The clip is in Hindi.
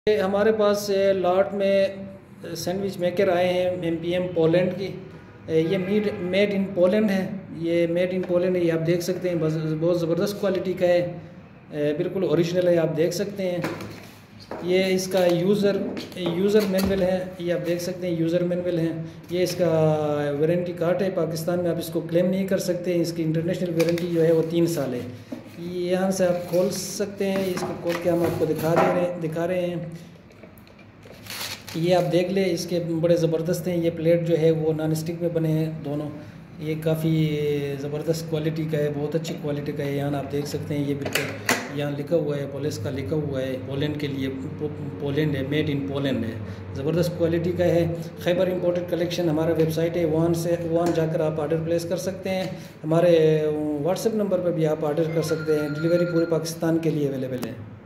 हमारे पास लॉट में सैंडविच मेकर आए हैं एमपीएम पोलैंड की। ये मेड इन पोलैंड है। ये मेड इन पोलैंड है, ये आप देख सकते हैं। बहुत ज़बरदस्त क्वालिटी का है, बिल्कुल ओरिजिनल है, आप देख सकते हैं। ये इसका यूज़र मैनुअल है, ये आप देख सकते हैं, यूज़र मैनुअल है। ये इसका वारंटी कार्ड है। पाकिस्तान में आप इसको क्लेम नहीं कर सकते। इसकी इंटरनेशनल वारंटी जो है वो 3 साल है। यहाँ से आप खोल सकते हैं, इसको खोल के हम आपको दिखा रहे हैं। ये आप देख ले, इसके बड़े ज़बरदस्त हैं। ये प्लेट जो है वो नॉन स्टिक में बने हैं दोनों। ये काफ़ी ज़बरदस्त क्वालिटी का है, बहुत अच्छी क्वालिटी का है। यहाँ आप देख सकते हैं, ये बिल्कुल यहाँ लिखा हुआ है, पोलिस का लिखा हुआ है, पोलैंड के लिए। पोलैंड है, मेड इन पोलैंड है, ज़बरदस्त क्वालिटी का है। खैबर इंपोर्टेड कलेक्शन हमारा वेबसाइट है, वहाँ जाकर आप ऑर्डर प्लेस कर सकते हैं। हमारे व्हाट्सएप नंबर पर भी आप ऑर्डर कर सकते हैं। डिलीवरी पूरे पाकिस्तान के लिए अवेलेबल है।